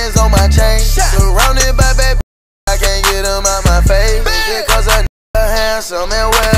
diamonds on my chain. Surrounded by bad, I can't get them out my face. Just cause a nigga handsome and well